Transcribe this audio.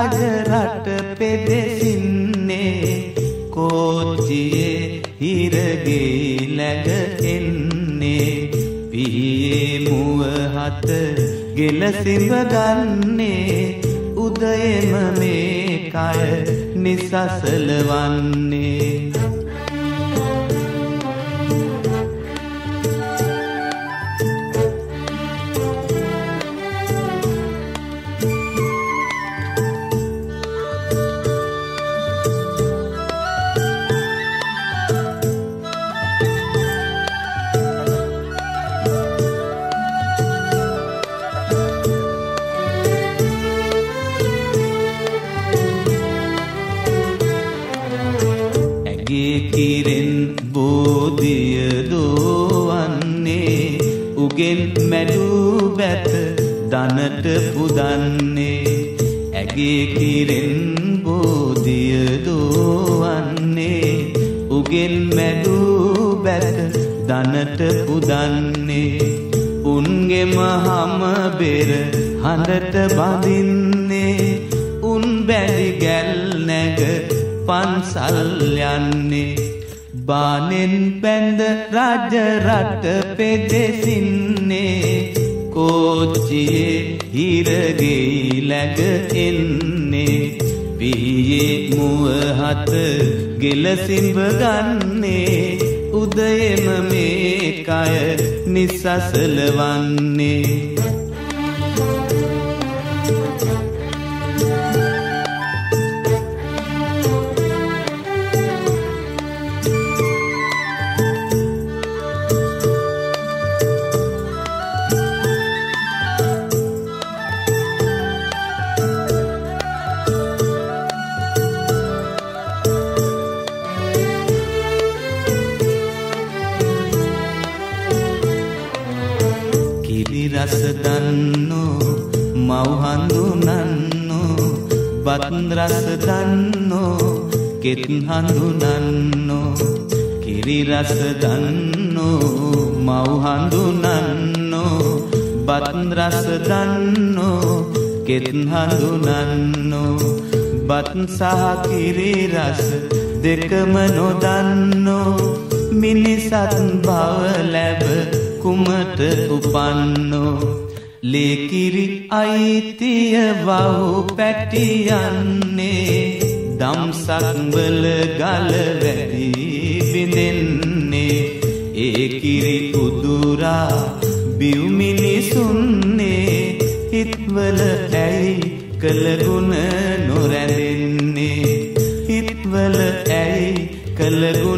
රාජ රට පෙදෙසින්නේ කෝච්චියේ හිරගේ läග එන්නේ පිහියේ මුව හත ගෙල සිඹ ගන්නේ උදයෙම මේ කය නිසසල වන්නේ කිරෙන් බෝධිය දෝවන්නේ උගෙන් මැඩූ බැත දනට පුදන්නේ ඇගේ කිරෙන් බෝධිය දෝවන්නේ උගෙන් මැඩූ බැත දනට පුදන්නේ උන්ගෙම හම බෙර හඬට බඳින්නේ උන් බැරි ගැල් නැග පන්සල් යන්නේ බානෙන් බැඳ රාජ රට පෙදෙසින්නේ කෝච්චියේ හිරගේ läග එන්නේ පිහියේ මුව හත ගෙල සිඹ ගන්නේ උදයෙම මේ කය නිසසල වන්නේ රස දන්නෝ මව් හඳුනන්නෝ බත් රස දන්නෝ කෙත් හඳුනන්නෝ කිරි රස දන්නෝ මව් හඳුනන්නෝ බත් රස දන්නෝ කෙත් හඳුනන්නෝ බත් සහ කිරි රස දෙකම නොදන්නෝ මිනිසත් භව ලැබ කුමට උපන්නෝ ලේකිරි අයිතිය වහු පැටියන්නේ දම්සක් වල ගල වැඩි බිඳෙන්නේ ඒ කිරි උදුරා බිව් මිනිසුන්නේ හිත්වල ඇයි කළගුණ නොරැඳෙන්නේ හිත්වල ඇයි කළගුණ